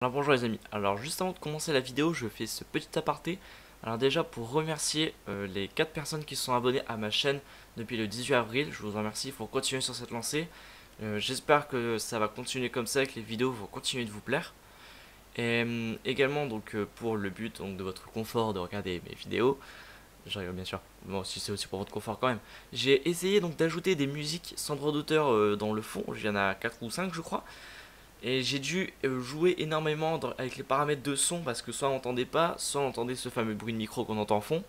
Alors bonjour les amis, alors juste avant de commencer la vidéo je fais ce petit aparté. Alors déjà pour remercier les 4 personnes qui se sont abonnées à ma chaîne depuis le 18 avril, je vous remercie, il faut continuer sur cette lancée. J'espère que ça va continuer comme ça, que les vidéos vont continuer de vous plaire. Et également donc pour le but donc, de votre confort de regarder mes vidéos, je rigole bien sûr, bon si c'est aussi pour votre confort quand même. J'ai essayé donc d'ajouter des musiques sans droit d'auteur dans le fond, il y en a 4 ou 5 je crois. Et j'ai dû jouer énormément avec les paramètres de son parce que soit on n'entendait pas, soit on entendait ce fameux bruit de micro qu'on entend en fond.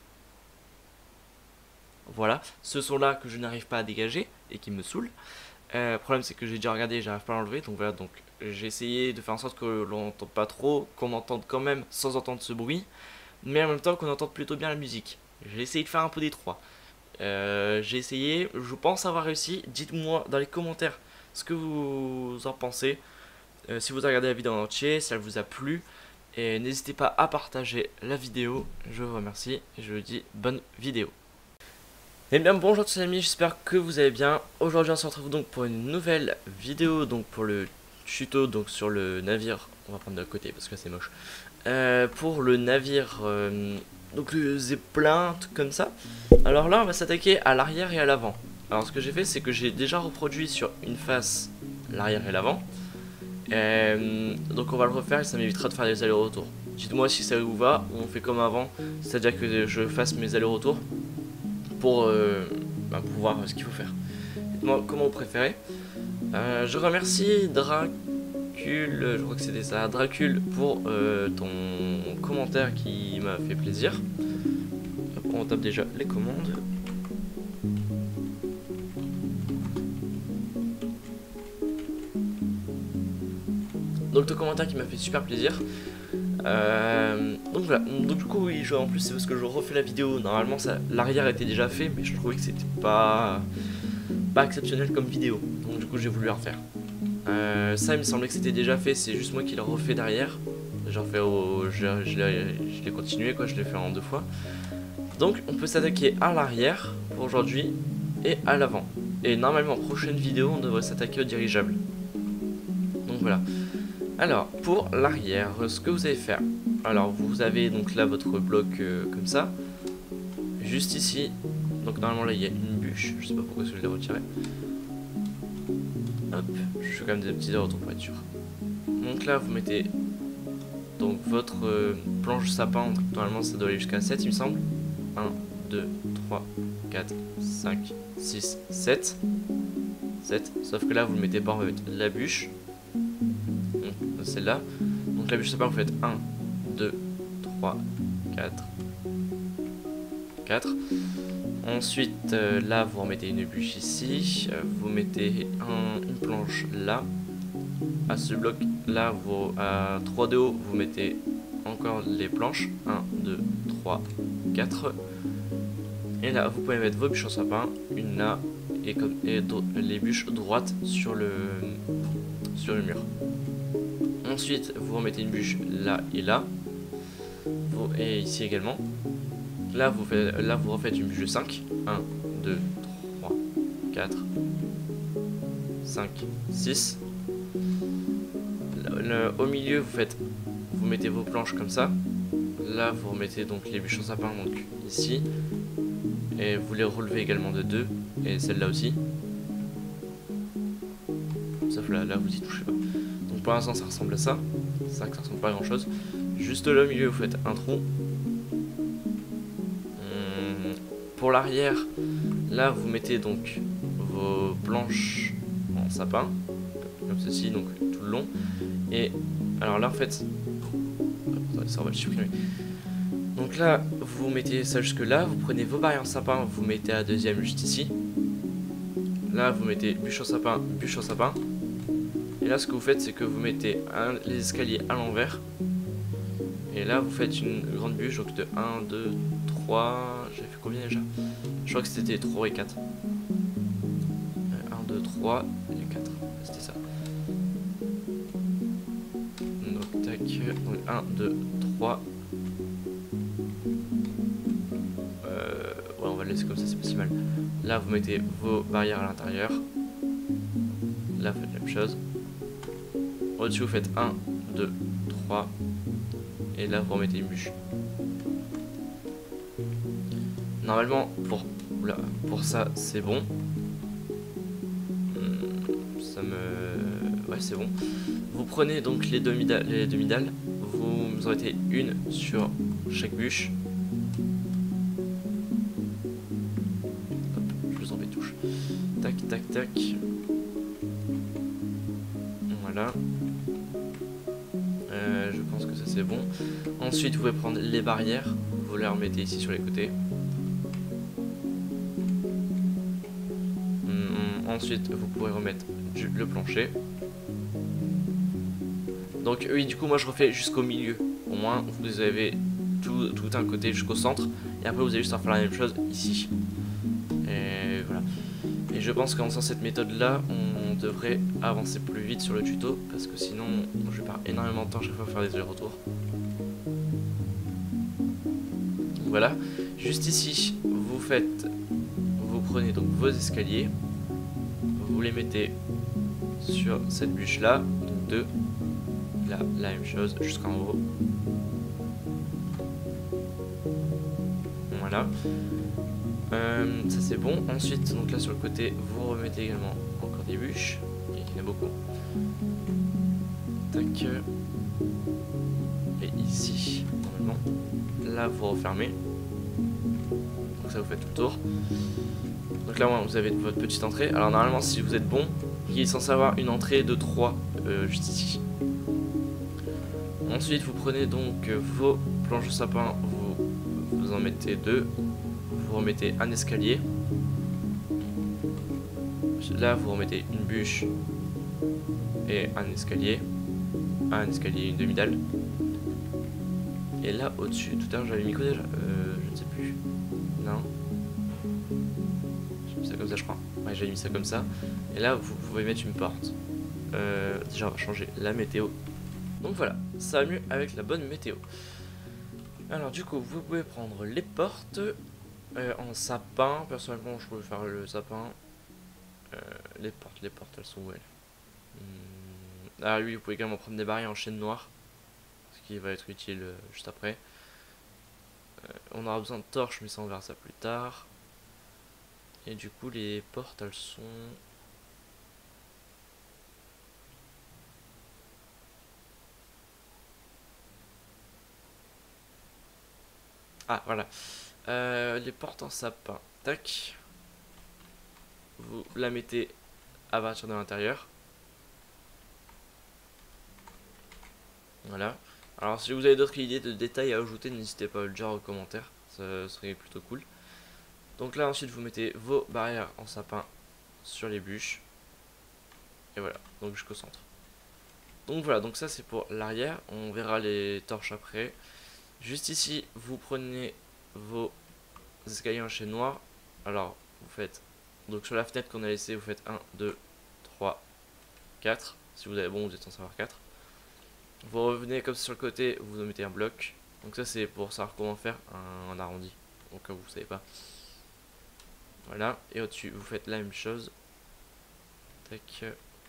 Voilà, ce son là que je n'arrive pas à dégager et qui me saoule. Le problème c'est que j'ai déjà regardé et j'arrive pas à l'enlever. Donc voilà, donc j'ai essayé de faire en sorte que l'on n'entende pas trop, qu'on entende quand même sans entendre ce bruit, mais en même temps qu'on entende plutôt bien la musique. J'ai essayé de faire un peu des trois. J'ai essayé, je pense avoir réussi. Dites-moi dans les commentaires ce que vous en pensez. Si vous avez regardé la vidéo en entier, si elle vous a plu. Et n'hésitez pas à partager la vidéo. Je vous remercie et je vous dis bonne vidéo. Et bien bonjour tous les amis, j'espère que vous allez bien. Aujourd'hui on se retrouve donc pour une nouvelle vidéo, donc pour le tuto donc sur le navire. On va prendre de côté parce que c'est moche. Pour le navire, donc le zeppelin, tout comme ça. Alors là on va s'attaquer à l'arrière et à l'avant. Alors ce que j'ai fait c'est que j'ai déjà reproduit sur une face l'arrière et l'avant. Donc on va le refaire et ça m'évitera de faire des allers-retours. Dites-moi si ça vous va ou on fait comme avant, c'est-à-dire que je fasse mes allers-retours pour voir ce qu'il faut faire. Dites-moi comment vous préférez. Je remercie Dracul, je crois que c'était ça, Dracul pour ton commentaire qui m'a fait plaisir. On tape déjà les commandes. Donc ton commentaire qui m'a fait super plaisir. Donc voilà, donc du coup oui, en plus c'est parce que je refais la vidéo. Normalement l'arrière était déjà fait, mais je trouvais que c'était pas exceptionnel comme vidéo. Donc du coup j'ai voulu la refaire. Ça il me semblait que c'était déjà fait, c'est juste moi qui l'ai refait derrière. Je l'ai continué quoi, je l'ai fait en 2 fois. Donc on peut s'attaquer à l'arrière pour aujourd'hui et à l'avant. Et normalement prochaine vidéo on devrait s'attaquer au dirigeable. Donc voilà. Alors, pour l'arrière, ce que vous allez faire. Alors, vous avez donc là votre bloc comme ça. Juste ici. Donc, normalement, là, il y a une bûche. Je sais pas pourquoi je l'ai retiré. Hop. Je fais quand même des petits retours pour être sûr. Donc là, vous mettez donc votre planche sapin. Donc, normalement, ça doit aller jusqu'à 7, il me semble. 1, 2, 3, 4, 5, 6, 7. 7. Sauf que là, vous ne mettez pas, on va mettre la bûche. Celle-là. Donc la bûche sapin, vous faites 1, 2, 3, 4. 4. Ensuite, là, vous remettez une bûche ici. Vous mettez une planche là. À ce bloc-là, à 3 de haut, vous mettez encore les planches. 1, 2, 3, 4. Et là, vous pouvez mettre vos bûches en sapin. Une là. Et les bûches droites sur le mur. Ensuite, vous remettez une bûche là et là. Et ici également. Là, vous refaites une bûche de 5. 1, 2, 3, 4, 5, 6. Au milieu, vous mettez vos planches comme ça. Là, vous remettez donc les bûches en sapin donc ici. Et vous les relevez également de 2. Et celle-là aussi. Sauf là, vous y touchez pas. Donc pour l'instant ça ressemble à ça. C'est ça que ça ressemble pas à grand chose. Juste là au milieu vous faites un trou. Pour l'arrière, là vous mettez donc vos planches en sapin. Comme ceci, donc tout le long. Et alors là en fait. Ça on va le supprimer. Donc là vous mettez ça jusque là. Vous prenez vos barrières en sapin, vous mettez à deuxième juste ici. Là vous mettez bûche en sapin, bûche en sapin. Et là ce que vous faites c'est que vous mettez les escaliers à l'envers. Et là vous faites une grande bûche donc de 1, 2, 3. J'avais fait combien déjà? Je crois que c'était 3 et 4. 1, 2, 3 et 4. C'était ça. Donc tac. Donc 1, 2, 3. Ouais on va le laisser comme ça, c'est pas si mal. Là vous mettez vos barrières à l'intérieur. Là vous faites la même chose. Au-dessus vous faites 1, 2, 3. Et là, vous remettez une bûche. Normalement, pour ça, c'est bon. Ça me... Ouais, c'est bon. Vous prenez donc les demi-dalles. Vous en mettez une sur chaque bûche. Hop, je vous en mets touche. Tac, tac, tac. Voilà. Je pense que ça c'est bon. Ensuite, vous pouvez prendre les barrières. Vous les remettez ici sur les côtés. Ensuite, vous pourrez remettre le plancher. Donc oui, du coup, moi je refais jusqu'au milieu. Au moins, vous avez tout un côté jusqu'au centre. Et après, vous avez juste à faire la même chose ici. Et voilà. Et je pense qu'en faisant cette méthode-là, on devrait avancer plus vite sur le tuto. Parce que sinon, je vais perdre énormément de temps à chaque fois à faire des allers-retours. Voilà. Juste ici, vous prenez donc vos escaliers. Vous les mettez sur cette bûche là, donc deux, là la même chose jusqu'en haut. Voilà, ça c'est bon. Ensuite, donc là sur le côté, vous remettez également encore des bûches, il y en a beaucoup. Tac. Et ici, normalement, là vous refermez. Donc ça vous fait tout le tour. Donc là, vous avez votre petite entrée. Alors normalement, si vous êtes bon, il est censé avoir une entrée de 3 juste ici. Ensuite, vous prenez donc vos planches de sapin, vous en mettez 2. Vous remettez un escalier. Là, vous remettez une bûche et un escalier, une demi-dalle. Et là, au-dessus, tout à l'heure, j'avais mis quoi déjà je ne sais plus. Non. Ça comme ça je crois. Ouais, j'ai mis ça comme ça. Et là vous pouvez mettre une porte. Déjà on va changer la météo. Donc voilà, ça va mieux avec la bonne météo. Alors du coup vous pouvez prendre les portes en sapin. Personnellement je pouvais faire le sapin. Les portes elles sont où elles Ah oui, vous pouvez également prendre des barrières en chaîne noire. Ce qui va être utile juste après. On aura besoin de torches mais ça on verra ça plus tard. Et du coup les portes elles sont... Ah voilà. Les portes en sapin. Tac. Vous la mettez à partir de l'intérieur. Voilà. Alors si vous avez d'autres idées de détails à ajouter, n'hésitez pas à le dire en commentaire. Ça serait plutôt cool. Donc là ensuite vous mettez vos barrières en sapin sur les bûches. Et voilà, donc jusqu'au centre. Donc voilà, donc ça c'est pour l'arrière. On verra les torches après. Juste ici, vous prenez vos escaliers en chaîne noire. Alors, vous faites... Donc sur la fenêtre qu'on a laissée, vous faites 1, 2, 3, 4. Si vous avez bon, vous êtes censé avoir 4. Vous revenez comme ça sur le côté, vous mettez un bloc. Donc ça c'est pour savoir comment faire un arrondi. Au cas où vous savez pas. Voilà, et au-dessus, vous faites la même chose. Tac.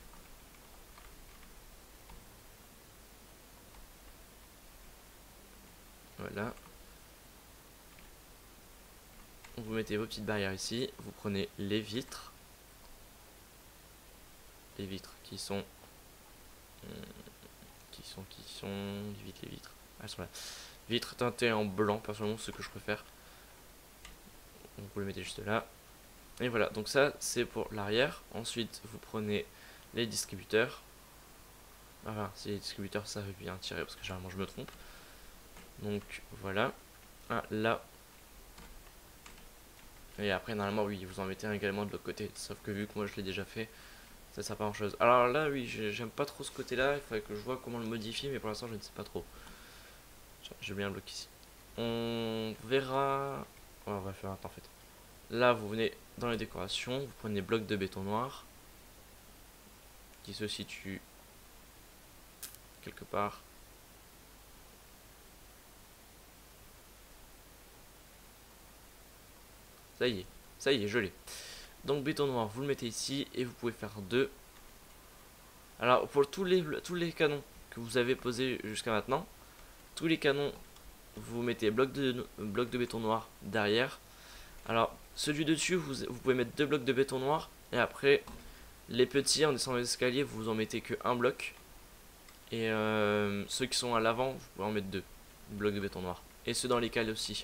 Voilà. Vous mettez vos petites barrières ici. Vous prenez les vitres. Les vitres qui sont... les vitres. Elles sont là. Vitres teintées en blanc, personnellement, ce que je préfère. Donc vous les mettez juste là. Et voilà, donc ça c'est pour l'arrière. Ensuite, vous prenez les distributeurs. Enfin, c'est les distributeurs, ça veut bien tirer parce que généralement je me trompe. Donc voilà. Ah, là. Et après, normalement, oui, vous en mettez un également de l'autre côté. Sauf que vu que moi je l'ai déjà fait, ça sert pas grand chose. Alors là, oui, j'aime pas trop ce côté-là. Il faudrait que je vois comment le modifier, mais pour l'instant, je ne sais pas trop. J'ai bien un bloc ici. On verra. Ouais, on va faire un en fait. Là, vous venez dans les décorations, vous prenez des blocs de béton noir qui se situent quelque part. Ça y est, je l'ai. Donc béton noir, vous le mettez ici et vous pouvez faire deux. Alors pour tous les canons, que vous avez posé jusqu'à maintenant. Tous les canons, vous mettez bloc de béton noir derrière. Alors, celui de dessus, vous pouvez mettre 2 blocs de béton noir. Et après, les petits, en descendant les escaliers, vous en mettez que un bloc. Et ceux qui sont à l'avant, vous pouvez en mettre 2 blocs de béton noir. Et ceux dans les cales aussi.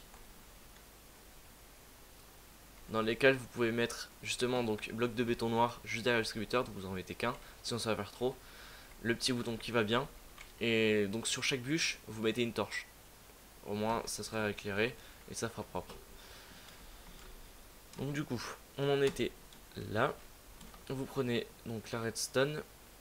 Dans les cales, vous pouvez mettre justement donc bloc de béton noir juste derrière le distributeur. Donc vous en mettez qu'un, sinon ça va faire trop. Le petit bouton qui va bien. Et donc sur chaque bûche, vous mettez une torche. Au moins, ça sera éclairé et ça fera propre. Donc du coup, on en était là. Vous prenez donc la redstone.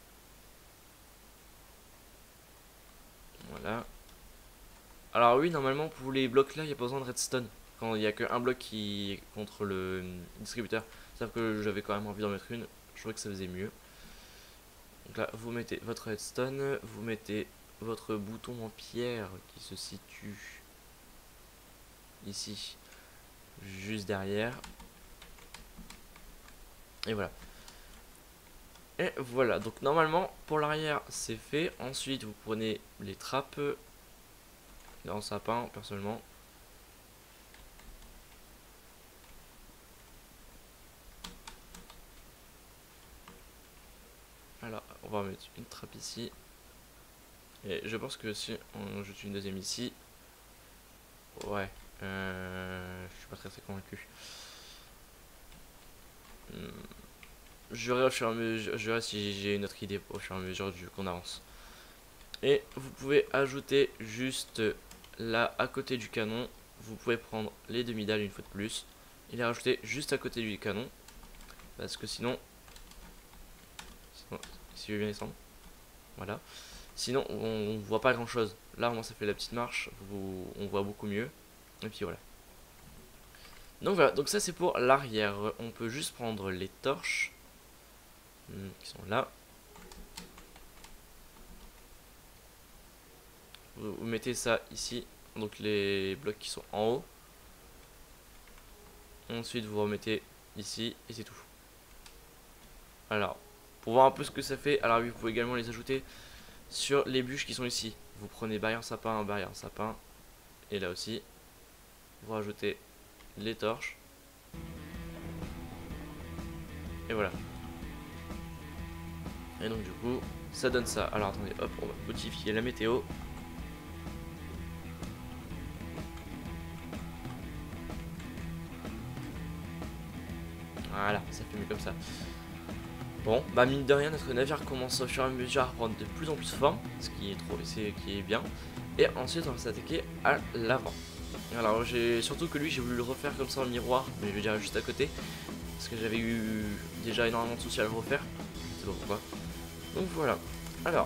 Voilà. Alors oui, normalement pour les blocs là, il n'y a pas besoin de redstone. Quand il n'y a qu'un bloc qui est contre le distributeur. Sauf que j'avais quand même envie d'en mettre une. Je trouvais que ça faisait mieux. Donc là, vous mettez votre redstone. Vous mettez votre bouton en pierre qui se situe ici, juste derrière. Et voilà. Et voilà, donc normalement pour l'arrière c'est fait. Ensuite vous prenez les trappes en sapin personnellement. Alors on va mettre une trappe ici. Et je pense que si on jette une deuxième ici. Ouais, je suis pas très convaincu. Je verrai au fur et à mesure, je verrai si j'ai une autre idée au fur et à mesure qu'on avance. Et vous pouvez ajouter juste là à côté du canon. Vous pouvez prendre les demi-dalles une fois de plus et les rajouter juste à côté du canon. Parce que sinon si je veux bien descendre, voilà. Sinon on voit pas grand chose. Là au moins ça fait la petite marche, on voit beaucoup mieux. Et puis voilà. Donc voilà, donc ça c'est pour l'arrière. On peut juste prendre les torches qui sont là. Vous mettez ça ici, donc les blocs qui sont en haut. Ensuite vous remettez ici et c'est tout. Alors, pour voir un peu ce que ça fait, alors oui, vous pouvez également les ajouter sur les bûches qui sont ici. Vous prenez barrière sapin, et là aussi, vous rajoutez les torches. Et voilà. Et donc du coup, ça donne ça. Alors attendez, hop, on va modifier la météo. Voilà, ça fait mieux comme ça. Bon, bah mine de rien, notre navire commence au fur et à mesure à prendre de plus en plus forme, ce qui est bien. Et ensuite, on va s'attaquer à l'avant. Alors, surtout que lui, j'ai voulu le refaire comme ça en miroir, mais je veux dire juste à côté, parce que j'avais eu déjà énormément de soucis à le refaire. Je sais pas pourquoi. Donc voilà. Alors,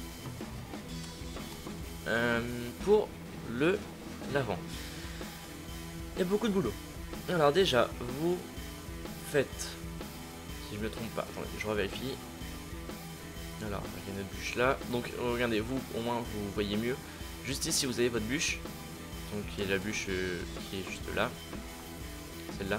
pour l'avant, il y a beaucoup de boulot. Alors déjà, vous faites, si je me trompe pas, attendez, je revérifie. Alors, il y a notre bûche là. Donc regardez, vous, au moins vous voyez mieux. Juste ici, vous avez votre bûche. Donc il y a la bûche qui est juste là. Celle-là.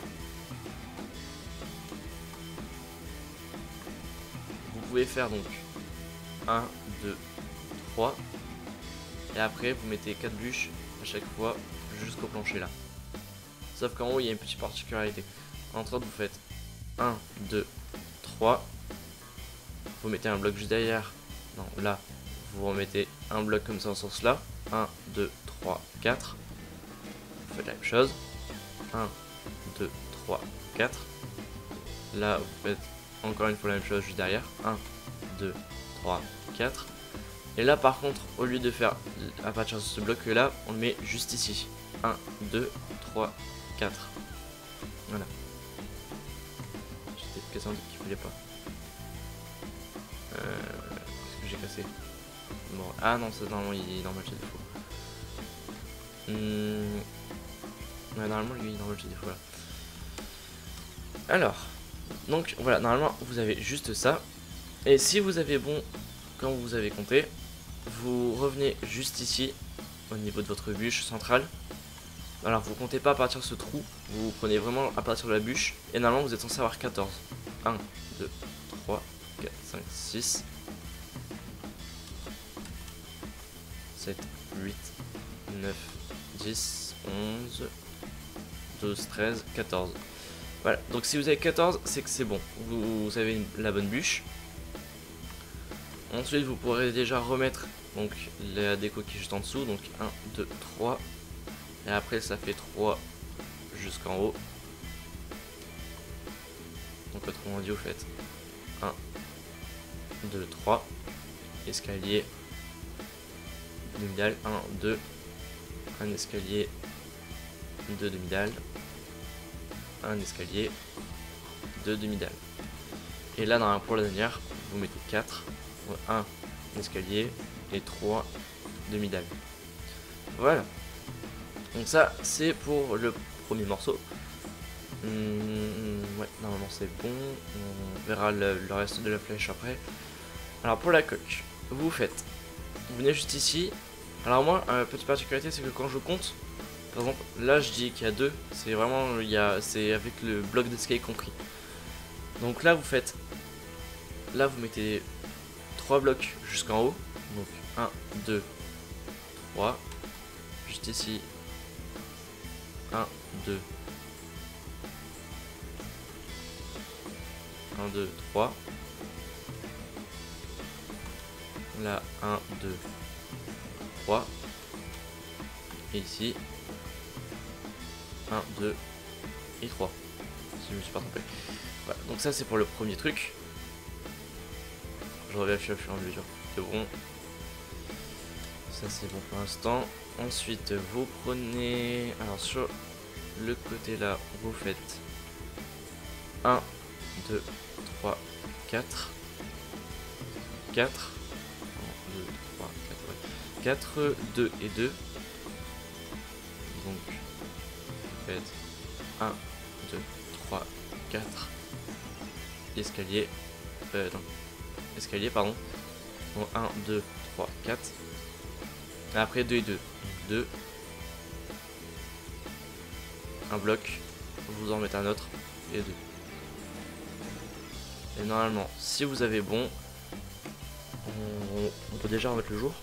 Vous pouvez faire donc 1, 2, 3. Et après, vous mettez 4 bûches à chaque fois jusqu'au plancher là. Sauf qu'en haut, il y a une petite particularité. Entre autres, vous faites 1, 2, 3. Vous mettez un bloc juste derrière. Non, là, vous remettez un bloc comme ça en ce sens là. 1, 2, 3, 4. Vous faites la même chose. 1, 2, 3, 4. Là, vous faites encore une fois la même chose juste derrière. 1, 2, 3, 4. Et là, par contre, au lieu de faire à partir de ce bloc là, on le met juste ici. 1, 2, 3, 4. Voilà. J'ai peut-être cassé un truc qu'il fallait pas. Qu'est-ce que j'ai cassé? Bon. Ah non, ça normalement il est normal chez défaut. Ouais, normalement lui il est normal chez défaut là. Alors, donc voilà, normalement vous avez juste ça. Et si vous avez bon quand vous avez compté, vous revenez juste ici au niveau de votre bûche centrale. Alors vous comptez pas à partir de ce trou, vous prenez vraiment à partir de la bûche. Et normalement vous êtes censé avoir 14. 1, 2, 3, 4, 5, 6. 7, 8, 9, 10, 11, 12, 13, 14. Voilà, donc si vous avez 14, c'est que c'est bon. Vous avez la bonne bûche. Ensuite, vous pourrez déjà remettre donc la déco qui est juste en dessous. Donc 1, 2, 3. Et après, ça fait 3 jusqu'en haut. Donc autrement dit, vous faites 1, 2, 3. Escalier. Demi-dalle. 1, 2. Un escalier. 2 demi-dalles. Un escalier. 2 demi-dalles. Et là, pour la dernière, vous mettez 4. 1 escalier et 3 demi-dalles. Voilà. Donc ça, c'est pour le premier morceau. Ouais, normalement c'est bon. On verra le reste de la flèche après. Alors pour la coque, vous faites. Vous venez juste ici. Alors moi, petite particularité, c'est que quand je compte, par exemple, là je dis qu'il y a 2. C'est vraiment, c'est avec le bloc d'escalier compris. Donc là vous faites. Là vous mettez 3 blocs jusqu'en haut. Donc 1, 2, 3. Juste ici. 1, 2. 1, 2, 3. Là, 1, 2, 3. Et ici, 1, 2 et 3. Si je me suis pas trompé. Voilà, donc ça c'est pour le premier truc. Je revérifie au fur et à mesure. C'est bon. Ça c'est bon pour l'instant. Ensuite, vous prenez. Alors sur le côté là, vous faites 1, 2, 3, 4. 4. 1, 2, 3, 4, ouais. 4, 2 et 2. Donc, vous faites 1, 2, 3, 4. Escalier. Non. Escalier, pardon. Donc 1, 2, 3, 4. Et après 2 et 2. Donc 2. Un bloc. Vous en mettez un autre. Et 2. Et normalement, si vous avez bon, on peut déjà remettre le jour.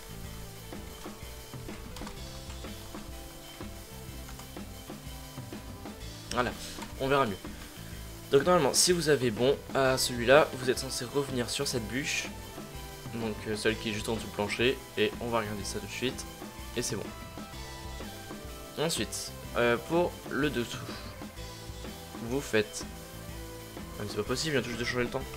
Voilà, on verra mieux. Donc normalement, si vous avez bon à celui-là, vous êtes censé revenir sur cette bûche. Donc celle qui est juste en dessous du plancher. Et on va regarder ça de suite. Et c'est bon. Ensuite, pour le dessous, vous faites... Ah mais c'est pas possible, il vient tout juste de changer le temps.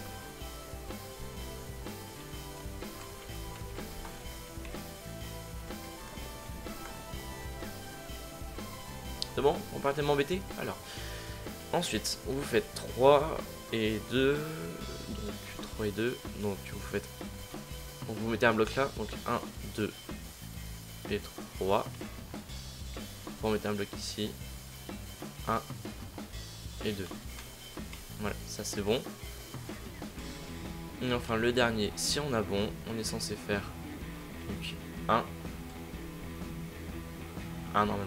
C'est bon? On va pas tellement embêter? Alors, ensuite, vous faites 3 et 2. Donc 3 et 2. Donc vous faites... Donc vous mettez un bloc là. Donc 1, 2 et 3. Vous mettez un bloc ici. 1 et 2. Voilà, ça c'est bon. Et enfin le dernier, si on a bon, on est censé faire donc 1 normalement.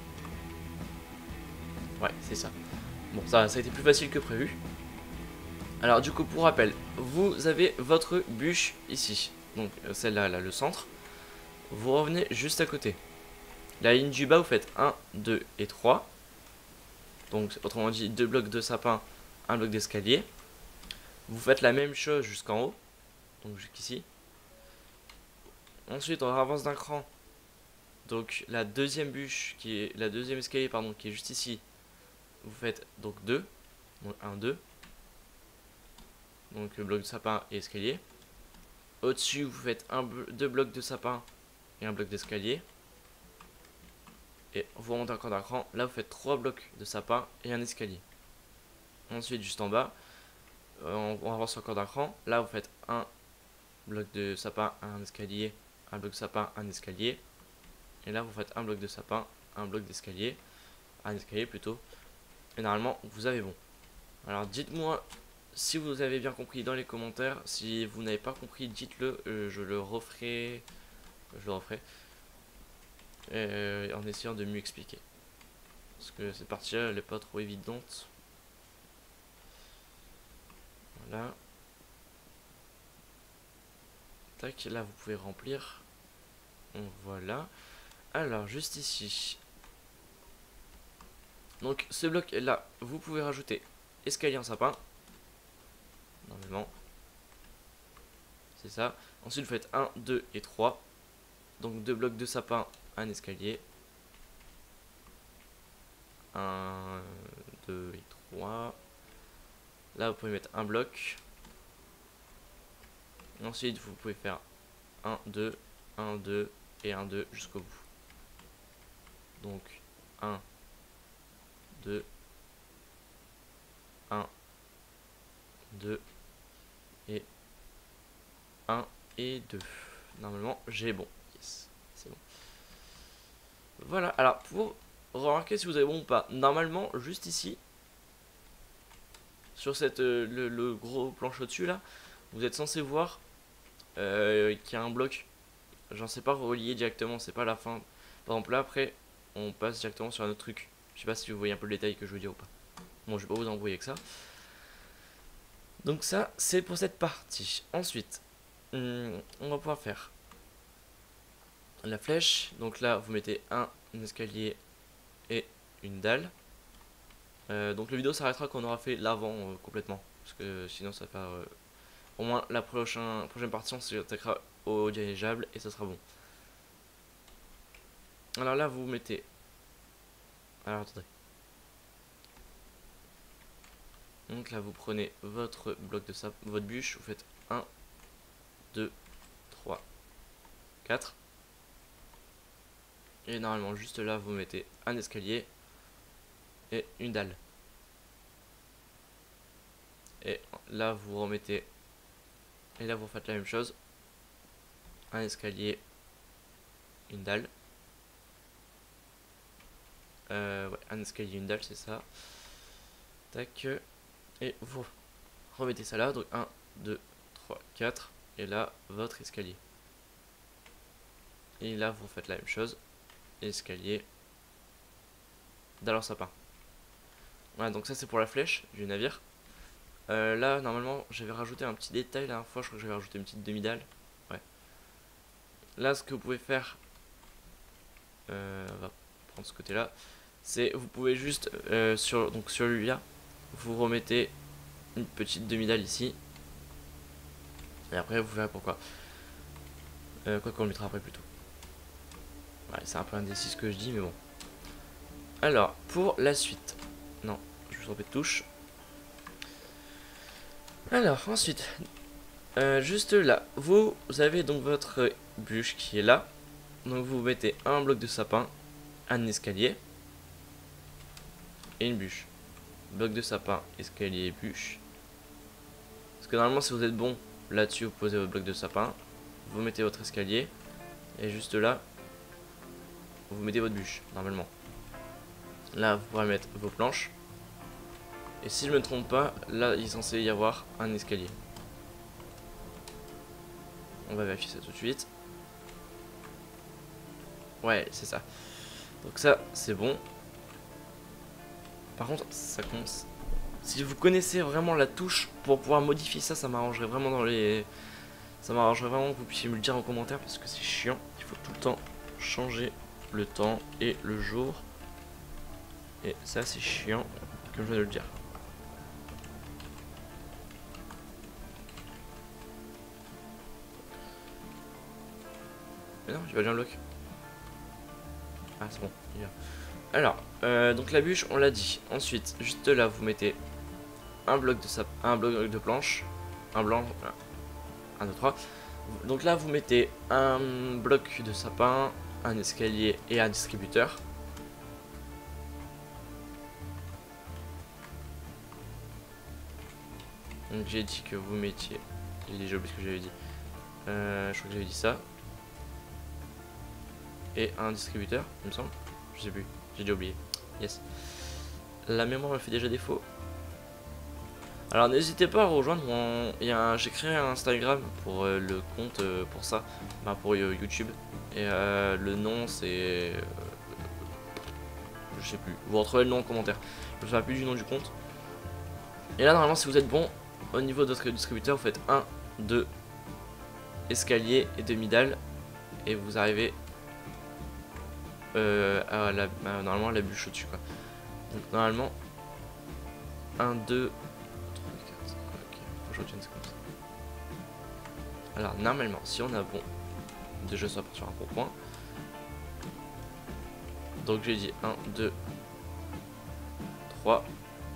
Ouais, c'est ça. Bon, ça a été plus facile que prévu. Alors du coup, pour rappel, vous avez votre bûche ici. Donc celle-là, là, le centre. Vous revenez juste à côté. La ligne du bas, vous faites 1, 2 et 3. Donc autrement dit, 2 blocs de sapin, un bloc d'escalier. Vous faites la même chose jusqu'en haut. Donc jusqu'ici. Ensuite, on avance d'un cran. Donc la deuxième bûche, qui est la deuxième escalier, pardon, qui est juste ici. Vous faites donc 2. Donc 1, 2. Donc bloc de sapin et escalier. Au-dessus, vous faites 2 blocs de sapin et un bloc d'escalier. Et vous remontez encore d'un cran. Là, vous faites 3 blocs de sapin et un escalier. Ensuite, juste en bas, on avance encore d'un cran. Là, vous faites un bloc de sapin, un escalier, un bloc de sapin, un escalier. Et là, vous faites un bloc de sapin, un bloc d'escalier, un escalier plutôt. Et normalement, vous avez bon. Alors, dites-moi si vous avez bien compris dans les commentaires. Si vous n'avez pas compris, dites-le. Je le referai. En essayant de mieux expliquer. Parce que cette partie-là, elle n'est pas trop évidente. Voilà. Tac, là vous pouvez remplir. Voilà. Alors, juste ici. Donc, ce bloc là, vous pouvez rajouter escalier en sapin. Normalement. C'est ça. Ensuite, vous faites 1, 2 et 3. Donc, 2 blocs de sapin, un escalier. 1, 2 et 3. Là, vous pouvez mettre un bloc. Ensuite, vous pouvez faire 1, 2, 1, 2 et 1, 2 jusqu'au bout. Donc, 1, 2, 1, 2 et 1 et 2. Normalement, j'ai bon. Yes, c'est bon. Voilà, alors pour remarquer si vous avez bon ou pas, normalement, juste ici, sur cette, le gros planche au-dessus là, vous êtes censé voir qu'il y a un bloc. J'en sais pas relié directement, c'est pas la fin. Par exemple, là après, on passe directement sur un autre truc. Je sais pas si vous voyez un peu le détail que je veux dire ou pas. Bon, je vais pas vous embrouiller avec ça. Donc ça, c'est pour cette partie. Ensuite, on va pouvoir faire la flèche. Donc là, vous mettez un escalier et une dalle. Donc la vidéo s'arrêtera quand on aura fait l'avant complètement. Parce que sinon, ça va faire... au moins, la prochaine partie, on s'attaquera au dirigeable et ça sera bon. Alors là, vous mettez... Alors, attendez. Donc là, vous prenez votre bloc de sable, votre bûche, vous faites 1, 2, 3, 4. Et normalement, juste là, vous mettez un escalier et une dalle. Et là, vous remettez... Et là, vous faites la même chose. Un escalier, une dalle. Ouais, un escalier, une dalle, c'est ça. Tac. Et vous remettez ça là. Donc 1, 2, 3, 4. Et là, votre escalier. Et là, vous faites la même chose. Escalier, dalle en sapin. Voilà, donc ça c'est pour la flèche du navire. Là, normalement, j'avais rajouté un petit détail la dernière fois. Je crois que j'avais rajouté une petite demi-dalle. Ouais. Là, ce que vous pouvez faire, on va prendre ce côté-là, c'est vous pouvez juste sur celui-là, vous remettez une petite demi-dalle ici. Et après, vous verrez pourquoi. Quoi qu'on le mettra après plutôt. Ouais, c'est un peu indécis ce que je dis, mais bon. Alors, pour la suite. Non, je me suis trompé de touche. Alors, ensuite, juste là, vous avez donc votre bûche qui est là. Donc vous mettez un bloc de sapin, un escalier et une bûche. Bloc de sapin, escalier, bûche. Parce que normalement, si vous êtes bon là-dessus, vous posez votre bloc de sapin, vous mettez votre escalier et juste là, vous mettez votre bûche, normalement. Là, vous pourrez mettre vos planches. Et si je me trompe pas, là, il est censé y avoir un escalier. On va vérifier ça tout de suite. Ouais, c'est ça. Donc ça, c'est bon. Par contre, ça commence... Si vous connaissez vraiment la touche pour pouvoir modifier ça, ça m'arrangerait vraiment dans les... Ça m'arrangerait vraiment que vous puissiez me le dire en commentaire parce que c'est chiant. Il faut tout le temps changer le temps et le jour. Et ça, c'est chiant, comme je viens de le dire. Mais non, j'ai pas bien le bloc. Ah, c'est bon, il y a. Alors, donc la bûche, on l'a dit. Ensuite, juste là, vous mettez un bloc de un bloc de planche, un blanc, 1, 2, 3. Donc là, vous mettez un bloc de sapin, un escalier et un distributeur. Donc j'ai dit que vous mettiez... J'ai déjà oublié ce que j'avais dit. Je crois que j'avais dit ça. Et un distributeur, il me semble. Je sais plus, j'ai déjà oublié. Yes. La mémoire me fait déjà défaut. Alors n'hésitez pas à rejoindre mon... J'ai créé un Instagram pour le compte pour ça. Bah, pour YouTube. Et le nom c'est... je sais plus. Vous retrouvez le nom en commentaire. Je me souviens plus du nom du compte. Et là normalement si vous êtes bon, au niveau de votre distributeur, vous faites 1, 2, escalier et demi-dalle. Et vous arrivez normalement la bûche au-dessus quoi. Donc normalement 1, 2, 3, 4, ok, faut que je retienne ça comme ça. Alors normalement si on a bon, déjà ça part sur un bon point. Donc j'ai dit 1, 2, 3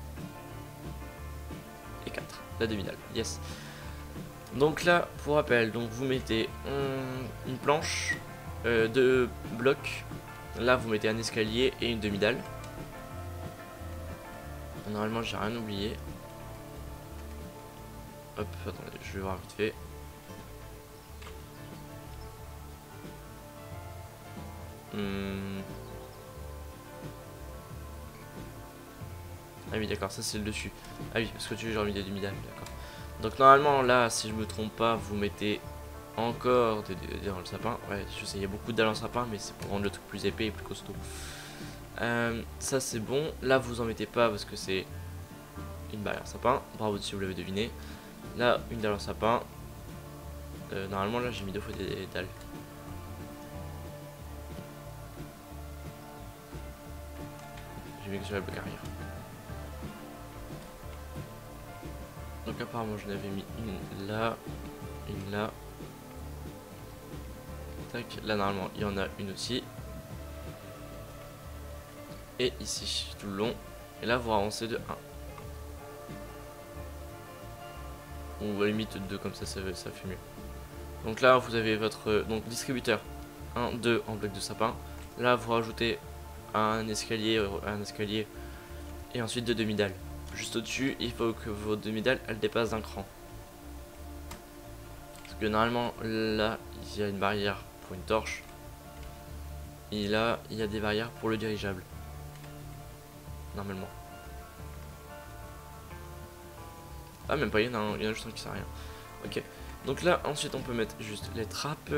et 4, la demi-dalle, yes. Donc là, pour rappel, donc vous mettez une planche, 2 blocs. Là, vous mettez un escalier et une demi-dalle. Normalement, j'ai rien oublié. Hop, attendez, je vais voir vite fait. Ah oui, d'accord, ça c'est le dessus. Ah oui, parce que tu veux, j'ai remis des demi-dalles, d'accord. Donc normalement, là, si je me trompe pas, vous mettez encore dans le sapin. Ouais, je sais, il y a beaucoup de dalles en sapin, mais c'est pour rendre le truc plus épais et plus costaud. Ça c'est bon. Là, vous en mettez pas parce que c'est une barrière en sapin. Bravo si vous l'avez deviné. Là, une dalle en sapin. Normalement, là, j'ai mis 2 fois des dalles. J'ai mis que sur la bloc arrière. Donc apparemment je n'avais mis une là, une là. Tac, là normalement il y en a une aussi. Et ici, tout le long. Et là vous avancez de 1. Ou à la limite 2 comme ça fait mieux. Donc là vous avez votre distributeur 1, 2 en bloc de sapin. Là vous rajoutez un escalier et ensuite 2 demi-dalles. Juste au-dessus, il faut que vos demi-dalles elles dépassent d'un cran. Parce que normalement, là, il y a une barrière pour une torche. Et là, il y a des barrières pour le dirigeable. Normalement. Ah, même pas, il y en a juste un qui sert à rien. Ok. Donc là, ensuite, on peut mettre juste les trappes.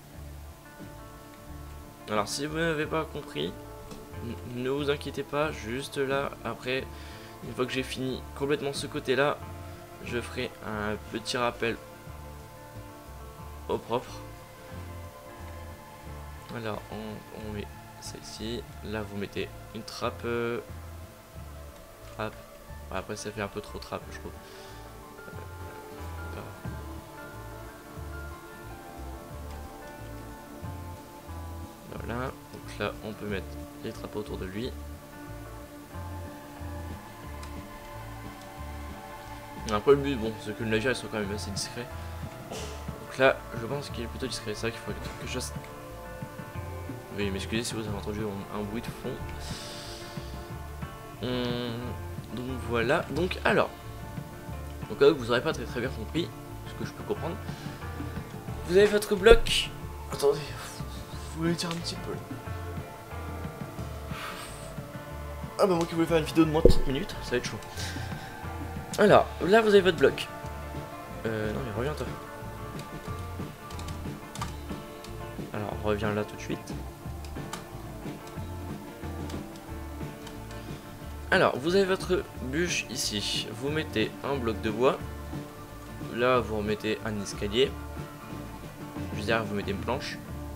Alors, si vous n'avez pas compris, ne vous inquiétez pas, juste là, après... Une fois que j'ai fini complètement ce côté là, je ferai un petit rappel au propre. Alors on met ça ici. Là vous mettez une trappe. Trappe. Après ça fait un peu trop trappe je trouve. Voilà. Donc là on peut mettre les trappes autour de lui. Après le but, bon, c'est que le navire il soit quand même assez discret. Donc là, je pense qu'il est plutôt discret. C'est vrai qu'il faudrait que je fasse. Veuillez m'excuser si vous avez entendu un bruit de fond. Donc voilà. Donc alors, au cas où vous n'aurez pas très bien compris, ce que je peux comprendre, vous avez votre bloc. Attendez, vous voulez dire un petit peu. Ah bah moi qui voulais faire une vidéo de moins de 30 minutes, ça va être chaud. Alors, là vous avez votre bloc. Non mais reviens toi. Alors, reviens là tout de suite. Alors, vous avez votre bûche ici. Vous mettez un bloc de bois. Là, vous remettez un escalier. Juste derrière, vous mettez une planche.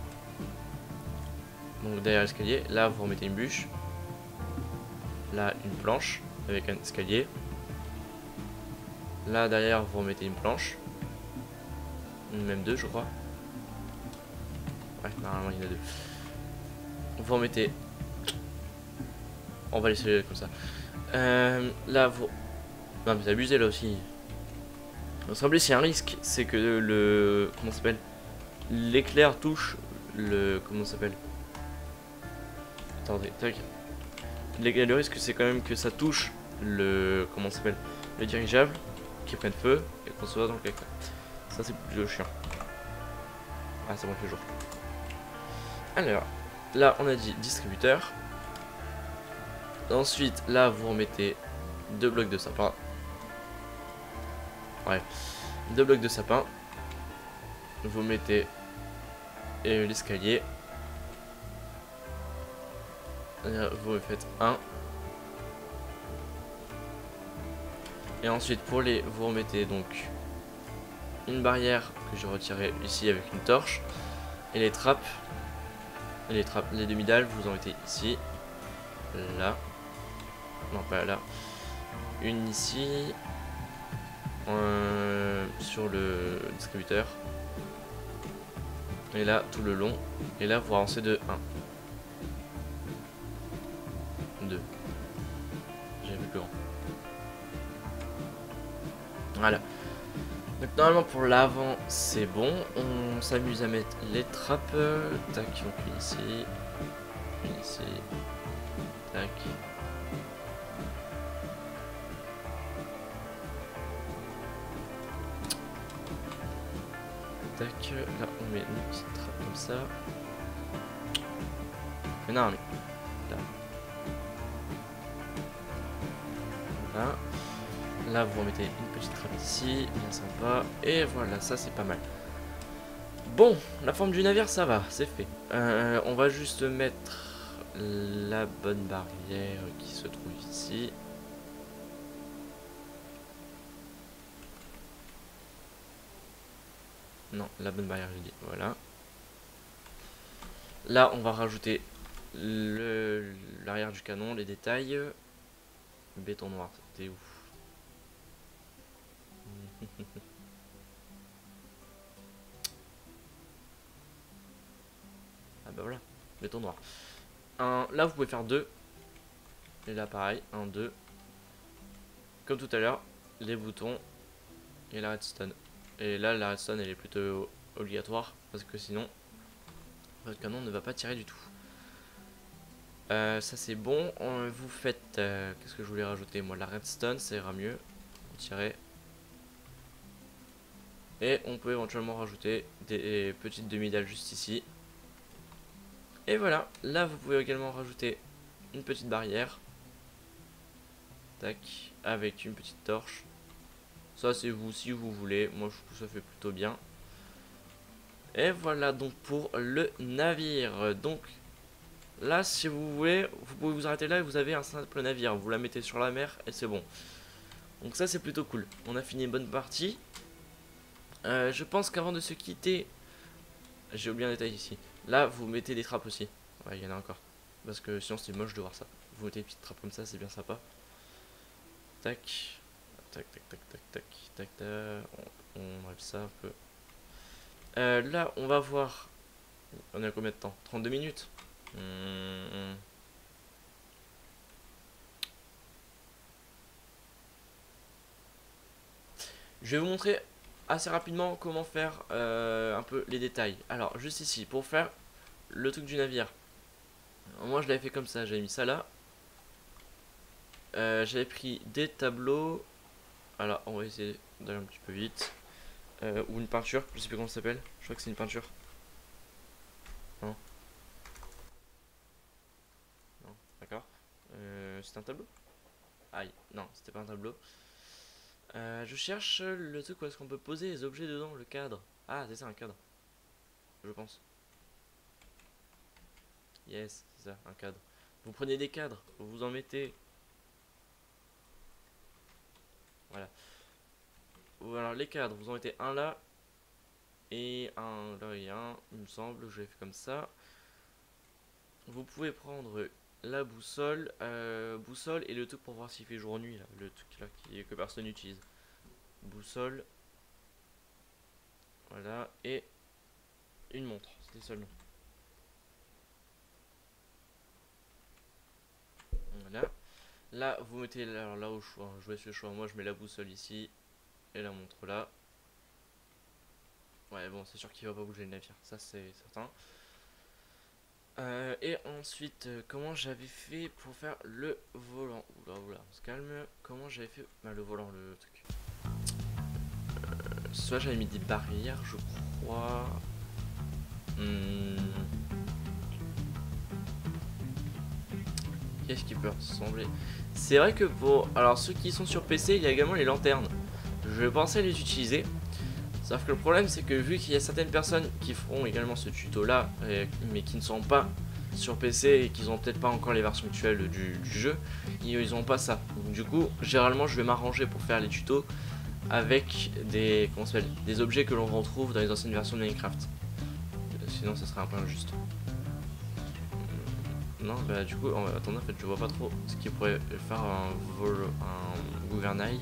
Donc derrière l'escalier, là vous remettez une bûche. Là, une planche avec un escalier. Là derrière vous remettez une planche. Même 2 je crois. Ouais normalement il y en a 2. Vous remettez. On va laisser comme ça. Là vous. Non mais c'est abusé là aussi. Il me semblait s'il y a un risque, c'est que le. Comment ça s'appelle? L'éclair touche le. Comment ça s'appelle? Attendez, tac. Le risque c'est quand même que ça touche le. Comment ça s'appelle? Le dirigeable. Qui prenne feu et qu'on se voit dans le caca. Ça c'est plutôt chiant. Ah c'est bon le jour. Alors là on a dit distributeur. Ensuite là vous remettez 2 blocs de sapin. Ouais, 2 blocs de sapin. Vous mettez l'escalier. Vous faites 1. Et ensuite pour les vous remettez donc une barrière que j'ai retirée ici avec une torche. Et les trappes Les demi-dalles, vous en mettez ici. Là. Non, pas là. Une ici. Sur le distributeur. Et là, tout le long. Et là, vous avancez de 1. 2. J'ai vu plus grand. Voilà. Donc normalement pour l'avant c'est bon. On s'amuse à mettre les trappes. Tac, donc une ici. Une ici. Tac. Tac. Là on met une petite trappe comme ça. Mais non mais. Là. Voilà. Là vous remettez une petite trappe ici, bien sympa, et voilà, ça c'est pas mal. Bon, la forme du navire ça va, c'est fait. On va juste mettre la bonne barrière qui se trouve ici. Non, la bonne barrière j'ai dit, voilà. Là on va rajouter l'arrière du canon, les détails. Béton noir, c'était ouf. Ah bah voilà, béton noir. Là vous pouvez faire 2. Et là pareil, 1, 2. Comme tout à l'heure, les boutons et la redstone. Et là la redstone elle est plutôt obligatoire parce que sinon votre canon ne va pas tirer du tout. Ça c'est bon. Vous faites qu'est-ce que je voulais rajouter moi, la redstone ça ira mieux. Vous tirez. Et on peut éventuellement rajouter des petites demi-dalles juste ici. Et voilà, là vous pouvez également rajouter une petite barrière. Tac, avec une petite torche. Ça c'est vous si vous voulez, moi je trouve que ça fait plutôt bien. Et voilà donc pour le navire. Donc là si vous voulez, vous pouvez vous arrêter là et vous avez un simple navire. Vous la mettez sur la mer et c'est bon. Donc ça c'est plutôt cool. On a fini une bonne partie. Je pense qu'avant de se quitter, j'ai oublié un détail ici. Là vous mettez des trappes aussi. Ouais il y en a encore. Parce que sinon c'est moche de voir ça. Vous mettez des petites trappes comme ça, c'est bien sympa. Tac. Tac tac tac tac tac tac tac. On enlève ça un peu. Là on va voir. On est à combien de temps? 32 minutes. Je vais vous montrer assez rapidement comment faire un peu les détails. Alors juste ici pour faire le truc du navire. Moi je l'avais fait comme ça, j'avais mis ça là. J'avais pris des tableaux. Alors on va essayer d'aller un petit peu vite. Ou une peinture, je sais plus comment ça s'appelle. Je crois que c'est une peinture. Non. Non, d'accord. C'est un tableau? Aïe, non, c'était pas un tableau. Je cherche le truc où est-ce qu'on peut poser les objets dedans, le cadre. Ah, c'est ça, un cadre. Je pense. Yes, c'est ça, un cadre. Vous prenez des cadres, vous en mettez. Voilà. Ou alors les cadres, vous en mettez un là. Et un là et un, il me semble, je l'ai fait comme ça. Vous pouvez prendre la boussole, boussole et le truc pour voir s'il fait jour ou nuit, là, le truc là que personne n'utilise. Boussole. Voilà, et une montre, c'était le seul nom. Voilà. Là, vous mettez alors là au choix, je vous laisse le choix. Moi, je mets la boussole ici et la montre là. Ouais, bon, c'est sûr qu'il va pas bouger le navire, ça c'est certain. Et ensuite, comment j'avais fait pour faire le volant? Oula, oula, on se calme. Comment j'avais fait le volant, le truc. Soit j'avais mis des barrières, je crois. Qu'est-ce qui peut ressembler? C'est vrai que pour alors ceux qui sont sur PC, il y a également les lanternes. Je pensais les utiliser. Sauf que le problème c'est que vu qu'il y a certaines personnes qui feront également ce tuto là, mais qui ne sont pas sur PC et qui n'ont peut-être pas encore les versions actuelles du jeu, ils n'ont pas ça. Donc, du coup, généralement je vais m'arranger pour faire les tutos avec des, des objets que l'on retrouve dans les anciennes versions de Minecraft. Sinon ça serait un peu injuste. Non, bah du coup, attendez, en fait, je vois pas trop ce qui pourrait faire un vol, un gouvernail.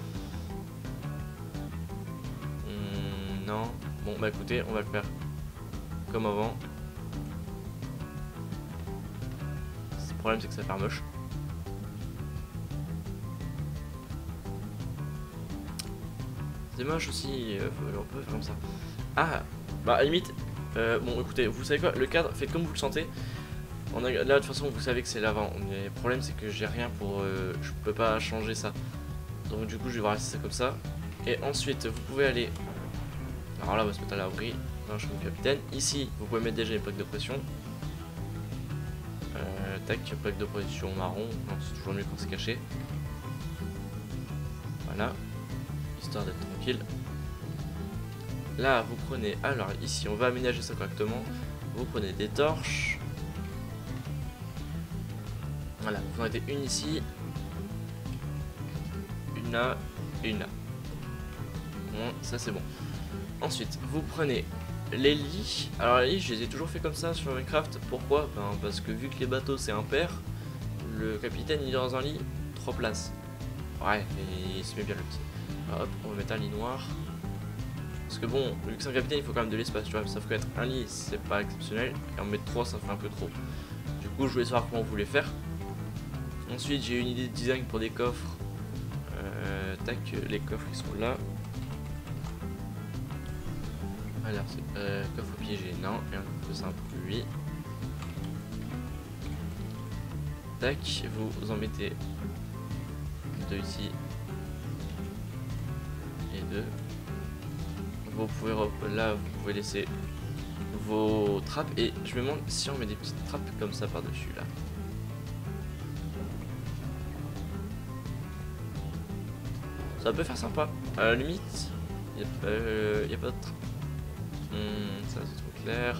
Non. Bon, bah écoutez, on va le faire comme avant. Le problème, c'est que ça va faire moche. C'est moche aussi, on peut faire comme ça. Ah, bah à la limite, bon écoutez, vous savez quoi, le cadre, faites comme vous le sentez. Là de toute façon vous savez que c'est l'avant, mais le problème c'est que j'ai rien pour, je peux pas changer ça. Donc du coup je vais rester ça comme ça. Et ensuite vous pouvez aller, alors là on va se mettre à l'abri, je suis le capitaine. Ici vous pouvez mettre déjà une plaque de pression. Tac, plaque de pression marron, non c'est toujours mieux quand c'est caché. Voilà, histoire d'être tranquille. Là, vous prenez, alors ici, on va aménager ça correctement. Vous prenez des torches. Voilà, vous en mettez une ici, une là et une là. Bon, ça c'est bon. Ensuite, vous prenez les lits. Alors les lits, je les ai toujours fait comme ça sur Minecraft. Pourquoi? Ben, parce que vu que les bateaux c'est impair, le capitaine il est dans un lit, 3 places. Ouais, et il se met bien le petit. Alors, hop, on va mettre un lit noir. Parce que bon, vu que c'est un capitaine, il faut quand même de l'espace, tu vois. Sauf qu'être un lit, c'est pas exceptionnel. Et en mettre 3, ça fait un peu trop. Du coup, je voulais savoir comment vous voulez faire. Ensuite, j'ai une idée de design pour des coffres. Tac, les coffres qui sont là. Alors, c'est coffre piégé, non. Et un peu simple, lui. Tac, vous en mettez 2 ici. Et 2. Vous pouvez là vous pouvez laisser vos trappes et je me demande si on met des petites trappes comme ça par dessus là. Ça peut faire sympa. À la limite, il n'y a pas de trappe. Ça c'est trop clair.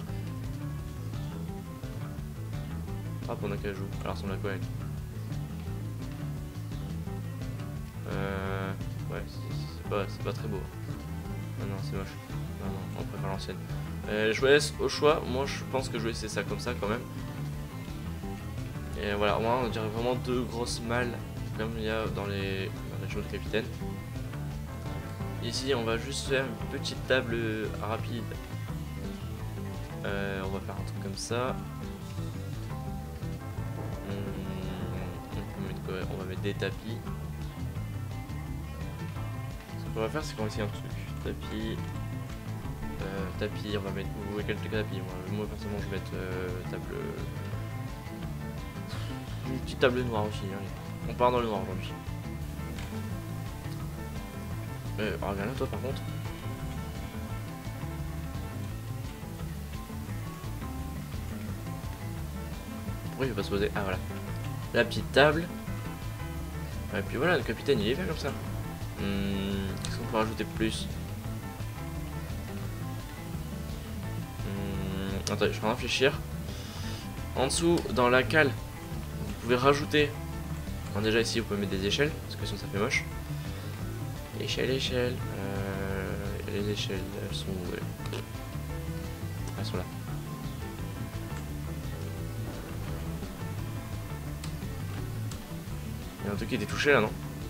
Hop, on a qu'à jouer. Alors ça me la quoi elle. Ouais, c'est pas très beau. Ah non, c'est moche. Non, non, on préfère l'ancienne. Je vous laisse au choix. Moi, je pense que je vais essayer ça comme ça quand même. Et voilà, moi, on dirait vraiment 2 grosses malles comme il y a dans les jeux de capitaine. Ici, on va juste faire une petite table rapide. On va faire un truc comme ça. On va mettre des tapis. Ce qu'on va faire, c'est qu'on va essayer un truc. Tapis, on va mettre. Vous voulez quelques tapis? Moi personnellement, je vais mettre table. Une petite table noire aussi. Allez. On part dans le noir aujourd'hui. Regarde là, toi par contre. Pourquoi il va pas se poser? Ah voilà. La petite table. Et puis voilà, le capitaine il est fait comme ça. Qu'est-ce qu'on peut rajouter plus? Attends, je vais réfléchir. En dessous, dans la cale, vous pouvez rajouter. Bon, déjà ici, vous pouvez mettre des échelles, parce que sinon ça fait moche. Échelle. Les échelles, elles sont où? Elles sont là. Il y a un truc qui était touché là, non?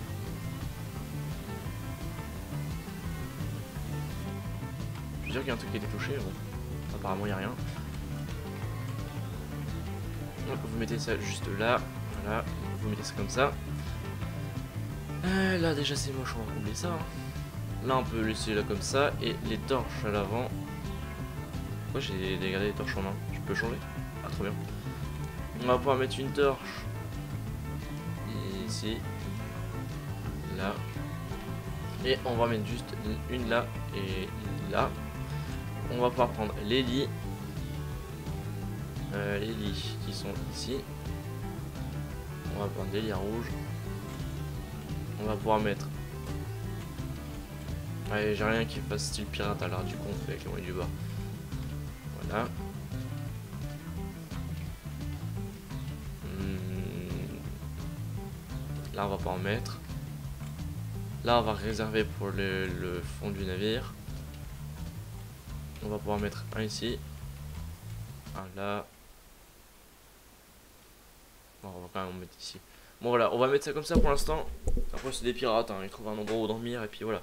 Je veux dire qu'il y a un truc qui était touché, bon. Apparemment, il n'y a rien. Donc, vous mettez ça juste là. Voilà, vous mettez ça comme ça. Là, déjà, c'est moche, on va oublier ça. Hein. Là, on peut laisser là comme ça. Et les torches à l'avant. Pourquoi j'ai gardé les torches en main? Je peux changer? Ah, trop bien. On va pouvoir mettre une torche. Ici. Là. Et on va mettre juste une là et là. On va pouvoir prendre les lits. Les lits qui sont ici. On va prendre des lits rouges. On va pouvoir mettre. Ouais, j'ai rien qui fasse style pirate à l'art du con avec les moyens du bas. Voilà. Là on va pas en mettre. Là on va réserver pour le fond du navire. On va pouvoir mettre un ici. Un là. on va quand même mettre ici. Bon voilà, on va mettre ça comme ça pour l'instant. Après c'est des pirates, hein, ils trouvent un endroit où dormir et puis voilà.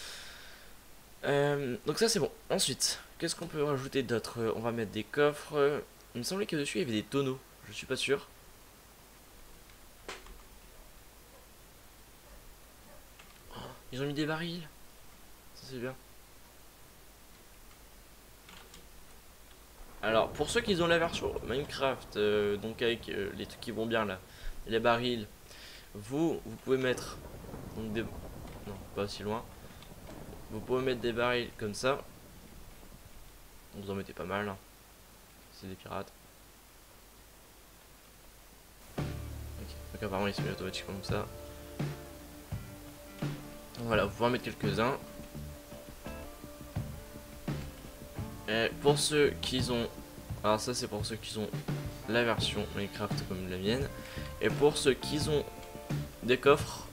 Donc ça c'est bon. Ensuite, qu'est-ce qu'on peut rajouter d'autre? On va mettre des coffres. Il me semblait que dessus il y avait des tonneaux. Je suis pas sûr. Oh, ils ont mis des barils. Ça c'est bien. Alors pour ceux qui ont la version Minecraft, donc avec les trucs qui vont bien là, les barils, vous pouvez mettre donc des... Non, pas aussi loin. Vous pouvez mettre des barils comme ça. Vous en mettez pas mal, hein. C'est des pirates. Ok, donc apparemment il se met automatiquement comme ça. Donc voilà, vous pouvez en mettre quelques-uns. Et pour ceux qui ont... Alors ça c'est pour ceux qui ont la version Minecraft comme la mienne. Et pour ceux qui ont des coffres,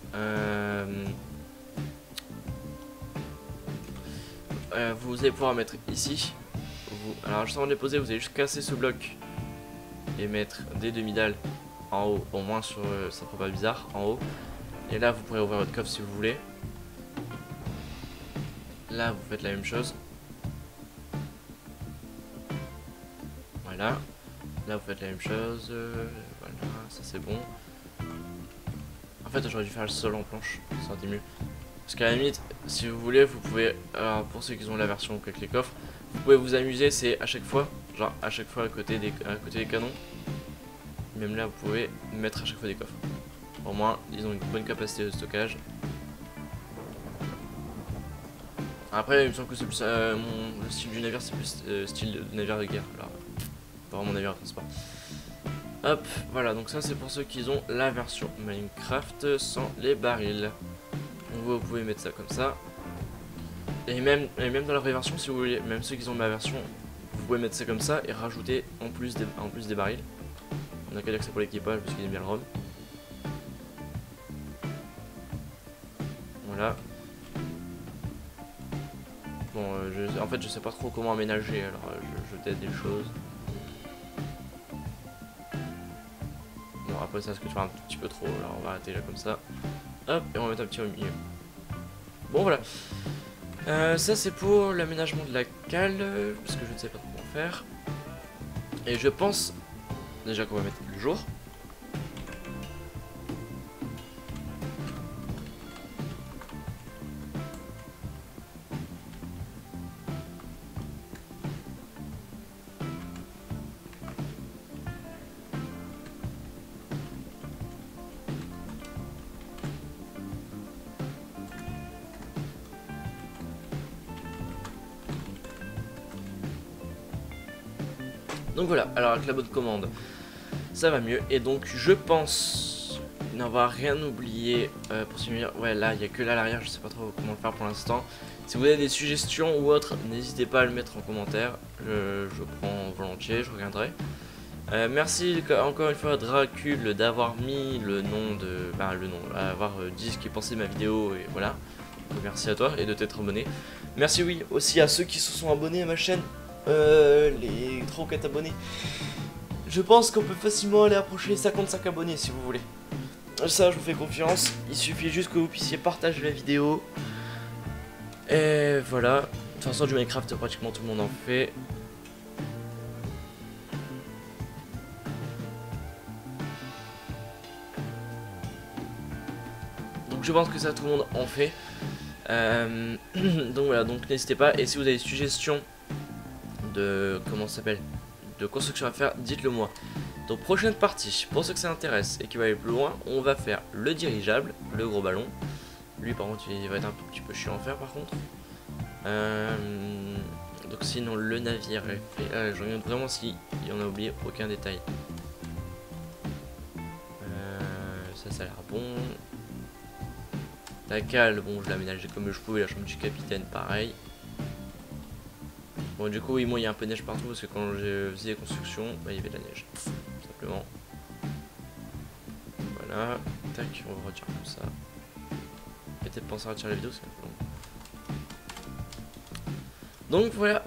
vous allez pouvoir mettre ici. Alors juste avant de les poser, vous allez juste casser ce bloc et mettre des demi-dalles en haut. Au moins sur, ça fera pas bizarre, en haut. Et là vous pourrez ouvrir votre coffre si vous voulez. Là vous faites la même chose. Voilà. Là vous faites la même chose. Voilà, ça c'est bon. En fait j'aurais dû faire le sol en planche, ça aurait été mieux. Parce qu'à la limite, si vous voulez, vous pouvez, alors pour ceux qui ont la version avec les coffres, vous pouvez vous amuser, c'est à chaque fois, genre à chaque fois à côté des canons. Même là vous pouvez mettre à chaque fois des coffres. Au moins ils ont une bonne capacité de stockage. Après il me semble que c'est plus le style du navire, c'est plus style de navire de guerre. Alors, pas vraiment navire de transport. Hop, voilà, donc ça c'est pour ceux qui ont la version Minecraft sans les barils. Donc vous pouvez mettre ça comme ça. Et même dans la vraie version, si vous voulez, même ceux qui ont ma version, vous pouvez mettre ça comme ça et rajouter en plus des barils. On a qu'à dire que c'est pour l'équipage parce qu'il aime bien le rhum. Voilà. Bon, en fait je sais pas trop comment aménager, alors je teste des choses. Bon après ça risque de faire un petit peu trop, alors on va arrêter là comme ça. Hop, et on va mettre un petit au milieu. Bon voilà. Ça c'est pour l'aménagement de la cale, parce que je ne sais pas comment faire. Et je pense déjà qu'on va mettre le jour. Donc voilà, alors avec la bonne commande, ça va mieux. Et donc je pense n'avoir rien oublié pour finir. Ouais, là, il n'y a que là à l'arrière, je sais pas trop comment le faire pour l'instant. Si vous avez des suggestions ou autres, n'hésitez pas à le mettre en commentaire. Je prends volontiers, je regarderai. Merci encore une fois Dracul d'avoir mis le nom de... avoir dit ce qu'il pensait de ma vidéo et voilà. Donc, merci à toi et de t'être abonné. Merci oui aussi à ceux qui se sont abonnés à ma chaîne. Les 3 ou 4 abonnés. Je pense qu'on peut facilement aller approcher les 55 abonnés si vous voulez. Ça je vous fais confiance. Il suffit juste que vous puissiez partager la vidéo. Et voilà. De toute façon du Minecraft pratiquement tout le monde en fait. Donc je pense que ça tout le monde en fait. Donc voilà, donc n'hésitez pas. Et si vous avez des suggestions de comment ça s'appelle, de construction à faire, dites-le moi. Donc prochaine partie, pour ceux que ça intéresse et qui va aller plus loin, on va faire le dirigeable, le gros ballon. Lui par contre il va être un petit peu chiant à faire par contre. Donc sinon le navire est fait. Je regarde vraiment si on a oublié aucun détail. Ça a l'air bon. La cale, bon je l'ai aménagée comme je pouvais, la chambre du capitaine pareil. Bon du coup oui, moi il y a un peu de neige partout parce que quand je faisais les constructions, bah, il y avait de la neige, tout simplement. Voilà, tac, on va retirer comme ça. Peut-être penser à retirer la vidéo, c'est bon. Donc voilà,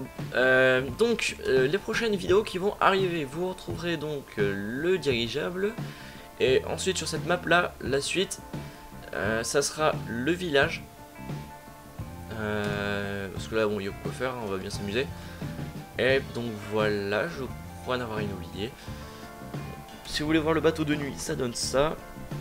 les prochaines vidéos qui vont arriver, vous retrouverez donc le dirigeable Et ensuite sur cette map là, la suite, ça sera le village. Parce que là bon il y a quoi faire, hein, on va bien s'amuser. Et donc voilà, je crois n'avoir rien oublié. Si vous voulez voir le bateau de nuit, ça donne ça.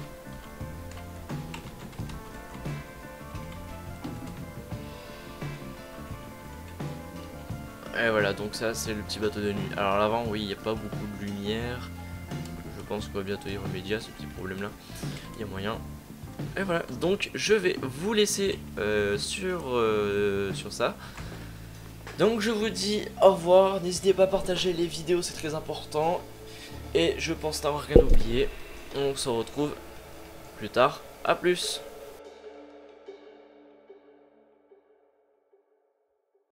Et voilà, donc ça c'est le petit bateau de nuit. Alors l'avant, oui, il n'y a pas beaucoup de lumière. Je pense qu'on va bientôt y remédier à ce petit problème là. Il y a moyen. Et voilà, donc je vais vous laisser sur ça. Donc je vous dis au revoir, n'hésitez pas à partager les vidéos, c'est très important. Et je pense n'avoir rien oublié. On se retrouve plus tard, à plus.